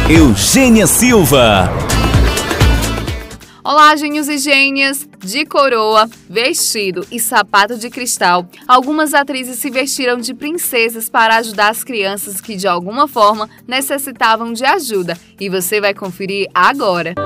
Eugênia Silva. Olá, gênios e gênias! De coroa, vestido e sapato de cristal, algumas atrizes se vestiram de princesas para ajudar as crianças que, de alguma forma, necessitavam de ajuda. E você vai conferir agora!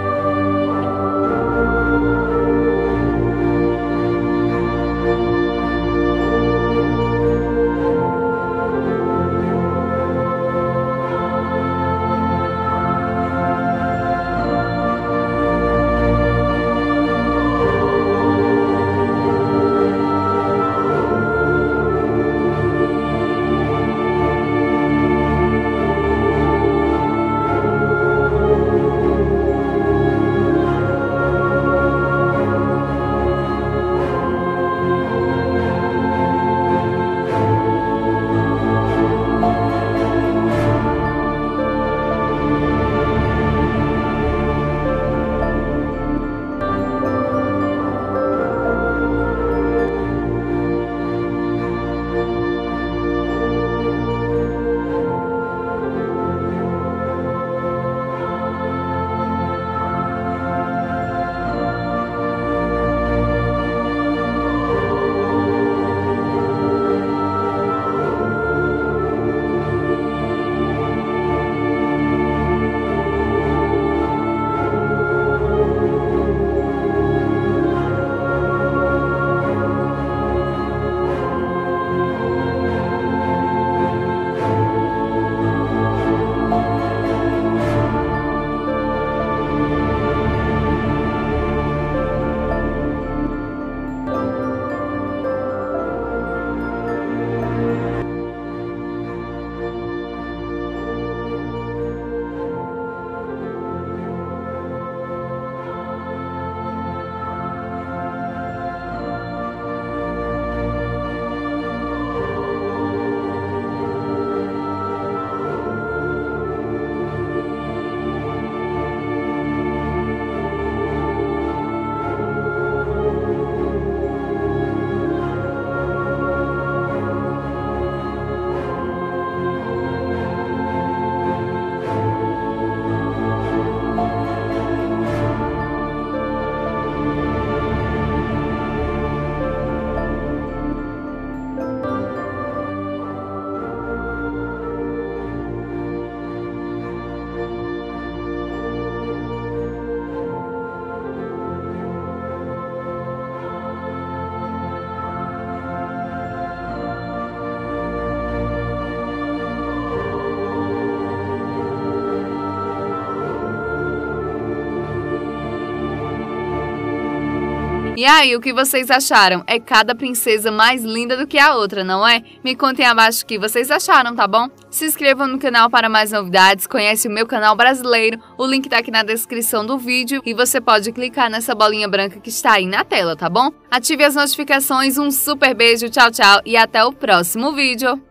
E aí, o que vocês acharam? É cada princesa mais linda do que a outra, não é? Me contem abaixo o que vocês acharam, tá bom? Se inscrevam no canal para mais novidades, conhece o meu canal brasileiro, o link tá aqui na descrição do vídeo e você pode clicar nessa bolinha branca que está aí na tela, tá bom? Ative as notificações, um super beijo, tchau, tchau e até o próximo vídeo!